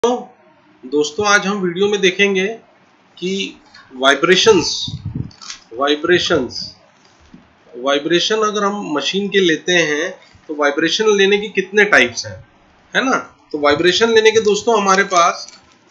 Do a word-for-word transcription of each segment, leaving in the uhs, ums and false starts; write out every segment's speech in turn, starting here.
तो दोस्तों आज हम वीडियो में देखेंगे कि वाइब्रेशंस वाइब्रेशंस वाइब्रेशन अगर हम मशीन के लेते हैं तो वाइब्रेशन लेने के कितने टाइप्स हैं, है ना। तो वाइब्रेशन लेने के दोस्तों हमारे पास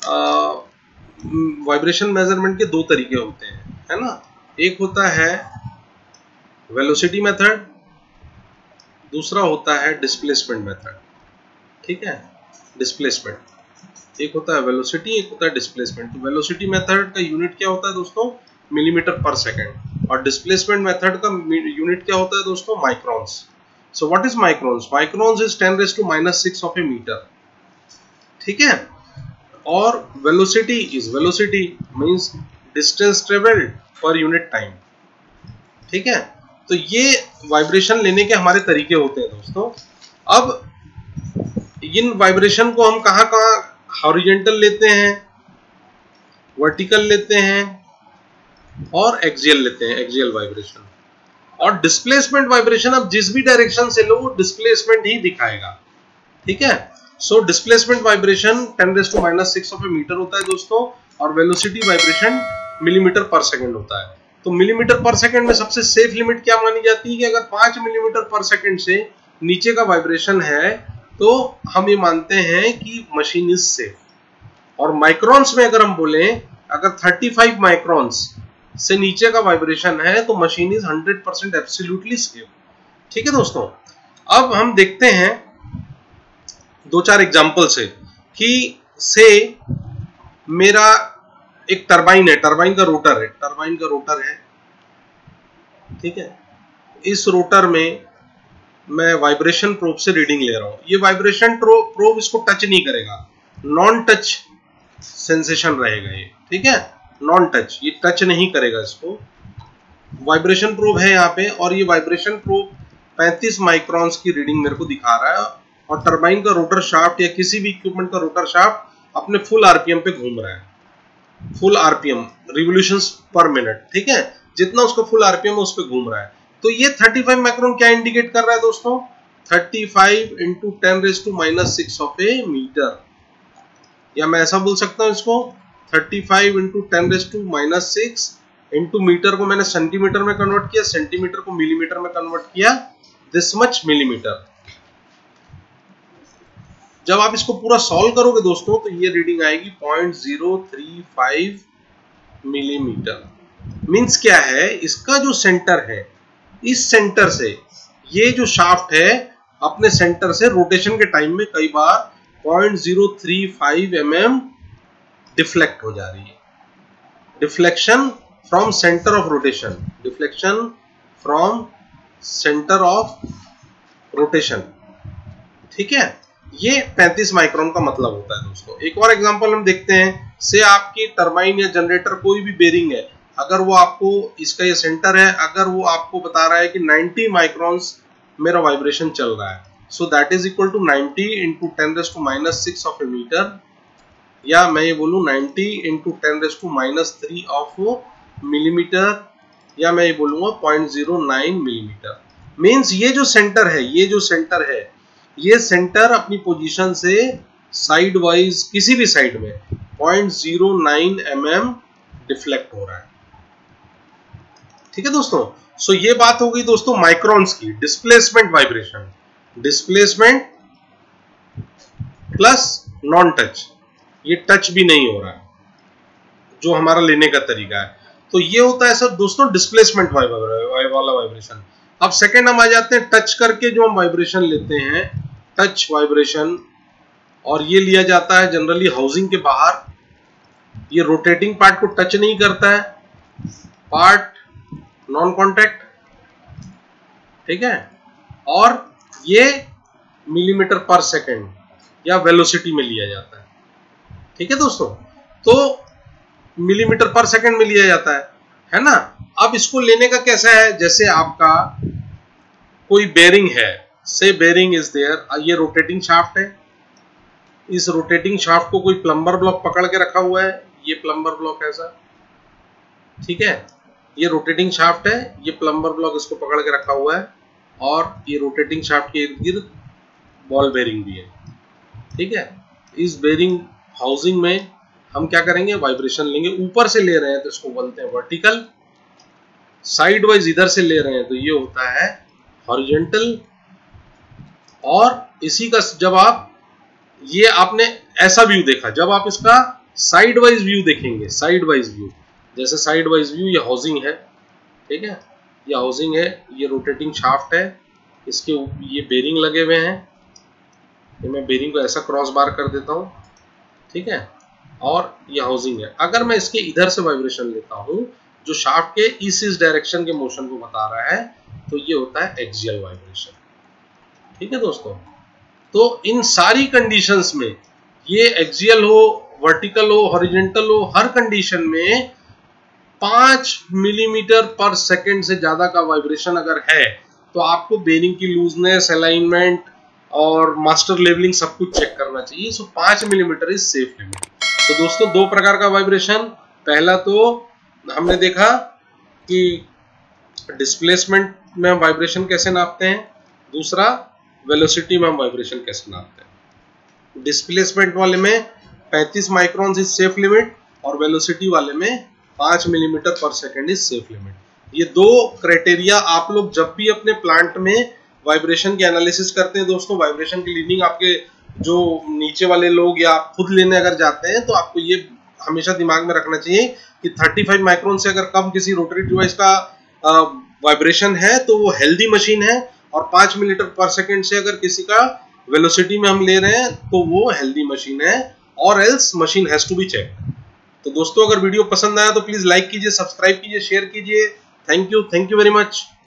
वाइब्रेशन मेजरमेंट के दो तरीके होते हैं, है ना। एक होता है वेलोसिटी मेथड, दूसरा होता है डिस्प्लेसमेंट मेथड। ठीक है, डिस्प्लेसमेंट एक होता है वेलोसिटी, एक होता है डिस्प्लेसमेंट। तो वेलोसिटी मेथड का यूनिट क्या होता है दोस्तों, मिलीमीटर पर सेकंड, और डिस्प्लेसमेंट मेथड का यूनिट क्या होता है दोस्तों, microns. So what is microns? Microns is ten raise to minus six of a metre. ठीक है, और velocity is velocity means distance travelled per unit time. ठीक है, तो ये वाइब्रेशन लेने के हमारे तरीके होते हैं दोस्तों। अब इन वाइब्रेशन को हम कहां कहां हॉरिजॉन्टल लेते हैं, वर्टिकल लेते हैं और एक्सियल लेते हैं, एक्सियल वाइब्रेशन। और डिस्प्लेसमेंट वाइब्रेशन अब जिस भी डायरेक्शन से लो वो डिस्प्लेसमेंट ही दिखाएगा। ठीक है, so displacement vibration ten raise to minus six of a metre होता है दोस्तों, और velocity vibration millimetre per second होता है। तो मिलीमीटर पर सेकंड में सबसे सेफ लिमिट क्या मानी जाती है कि अगर पांच मिलीमीटर पर सेकंड से नीचे का वाइब्रेशन है तो हम ये मानते हैं कि मशीन इज सेफ। और माइक्रोन्स में अगर हम बोलें, अगर पैंतीस माइक्रोन्स से नीचे का वाइब्रेशन है तो machine is hundred percent absolutely safe. ठीक है दोस्तों, अब हम देखते हैं दो चार एग्जांपल से कि से मेरा एक टरबाइन है, टरबाइन का रोटर है, टरबाइन का रोटर है। ठीक है, इस रोटर में मैं वाइब्रेशन प्रोब से रीडिंग ले रहा हूं। ये वाइब्रेशन प्रोब इसको टच नहीं करेगा, नॉन टच सेंसेशन रहेगा ये। ठीक है, नॉन टच, ये टच नहीं करेगा इसको। वाइब्रेशन प्रोब है यहाँ पे, और ये वाइब्रेशन प्रोब पैंतीस माइक्रोन्स की रीडिंग मेरे को दिखा रहा है। और टरबाइन का रोटर शाफ्ट या किसी भी इक्विपमेंट का रोटर शाफ्ट अपने फुल आरपीएम पे घूम रहा है, full RPM, revolutions per minute. ठीक है, जितना उसका फुल आरपीएम है उस पे घूम रहा है। तो ये पैंतीस माइक्रोन क्या इंडिकेट कर रहा है दोस्तों, पैंतीस into ten raise to minus six of a metre. या मैं ऐसा बोल सकता हूं इसको, पैंतीस into ten raise to minus six into metre को मैंने सेंटीमीटर में कन्वर्ट किया, सेंटीमीटर को मिलीमीटर में कन्वर्ट किया, दिस मच मिलीमीटर। जब आप इसको पूरा सॉल्व करोगे दोस्तों तो ये रीडिंग आएगी point zero three five millimetre. Means क्या है, इसका जो सेंटर है, इस सेंटर से ये जो शाफ्ट है अपने सेंटर से रोटेशन के टाइम में कई बार point zero three five M M deflect हो जा रही है। Deflection from centre of rotation, deflection from centre of rotation. ठीक है, ये पैंतीस माइक्रोन का मतलब होता है दोस्तों। एक और एग्जांपल हम देखते हैं, से आपकी टरबाइन या जनरेटर कोई भी बेरिंग है, अगर वो आपको, इसका ये सेंटर है, अगर वो आपको बता रहा है कि नब्बे माइक्रोन्स मेरा वाइब्रेशन चल रहा है, so that is equal to नब्बे into ten raise to minus six of a metre, या मैं ये बोलूँ नब्बे into ten raise to minus three of millimetre, या मैं ये बोलूँगा point zero nine millimetre. Means ये जो सेंटर है, ये जो सेंटर है, ये सेंटर अपनी पोजीशन से साइड वाइज किसी भी साइड में point zero nine M M deflect हो रहा है। ठीक है दोस्तों, सो ये बात हो गई दोस्तों माइक्रोन्स की। Displacement vibration, displacement plus non touch, ये टच भी नहीं हो रहा है, जो हमारा लेने का तरीका है। तो ये होता है सर दोस्तों डिस्प्लेसमेंट वाला वाइब्रेशन। अब सेकंड हम आ जाते हैं टच करके जो हम वाइब्रेशन लेते हैं, टच वाइब्रेशन, और ये लिया जाता है जनरली हाउसिंग के बाहर। ये रोटेटिंग पार्ट को टच नहीं करता है, पार्ट नॉन कॉन्टैक्ट। ठीक है, और ये मिलीमीटर पर सेकंड या वेलोसिटी में लिया जाता है। ठीक है दोस्तों, तो मिलीमीटर पर सेकंड में लिया जाता है, है ना। अब इसको लेने का कैसा है, जैसे आपका कोई बेरिंग है, से बेरिंग इज देयर, ये रोटेटिंग शाफ्ट है, इस रोटेटिंग शाफ्ट को कोई प्लम्बर ब्लॉक पकड़ के रखा हुआ है, ये प्लम्बर ब्लॉक ऐसा। ठीक है, ये रोटेटिंग शाफ्ट है, ये प्लम्बर ब्लॉक इसको पकड़ के रखा हुआ है, और ये रोटेटिंग शाफ्ट के इर्द गिर्द बॉल बेरिंग भी है। ठीक है, इस बेरिंग हाउसिंग में हम क्या करेंगे, वाइब्रेशन लेंगे, ऊपर से ले रहे हैं तो इसको बोलते हैं वर्टिकल, साइड वाइज इधर से ले रहे हैं तो ये होता है हॉरिजॉन्टल। और इसी का जब आप ये आपने ऐसा व्यू देखा, जब आप इसका साइड वाइज व्यू देखेंगे, साइड वाइज व्यू, जैसे साइड वाइज व्यू, ये हाउसिंग है, ठीक है, ये हाउसिंग है, ये रोटेटिंग शाफ्ट है, इसके ये बेरिंग लगे हुए हैं, ये मैं बेरिंग को ऐसा क्रॉस बार कर देता हूँ, ठीक है, और ये हाउसिंग है। अगर मैं इसके इधर से वाइब्रेशन लेता हूँ जो शाफ्ट के इस इस डायरेक्शन के मोशन को बता रहा है, तो ये होता है एक्सियल वाइब्रेशन, ठीक है दोस्तों। तो इन सारी कंडीशंस में, ये एक्सियल हो, वर्टिकल हो, हॉरिजॉन्टल हो, हर कंडीशन में पांच मिलीमीटर पर सेकंड से ज्यादा का वाइब्रेशन अगर है तो आपको बेरिंग की लूजनेस, अलाइनमेंट और मास्टर लेवलिंग सब कुछ चेक करना चाहिए। सो पांच मिलीमीटर इज सेफ लिमिट। तो दोस्तों दो प्रकार का वाइब्रेशन, पहला तो हमने देखा कि डिस्प्लेसमेंट में हम वाइब्रेशन कैसे नापते हैं, दूसरा वेलोसिटी में हम वाइब्रेशन कैसे नापते हैं। डिस्प्लेसमेंट वाले में पैंतीस माइक्रोन इज सेफ लिमिट और वेलोसिटी वाले में पांच millimetre per second is safe limit. ये दो क्राइटेरिया आप लोग जब भी अपने प्लांट में वाइब्रेशन की एनालिसिस करते हैं दोस्तों, वाइब्रेशन की रीडिंग आपके जो नीचे वाले लोग या आप खुद लेने अगर जाते हैं तो आपको ये हमेशा दिमाग में रखना चाहिए कि पैंतीस माइक्रोन से अगर कम किसी रोटरी डिवाइस का वाइब्रेशन है तो वो हेल्दी मशीन है, और पांच मिलीमीटर पर सेकंड से अगर किसी का वेलोसिटी में हम ले रहे हैं तो वो हेल्दी मशीन है, और else machine has to be check. तो दोस्तों अगर वीडियो पसंद आया तो प्लीज लाइक कीजिए, सब्सक्राइब कीजिए, शेयर कीजिए। Thank you, thank you very much.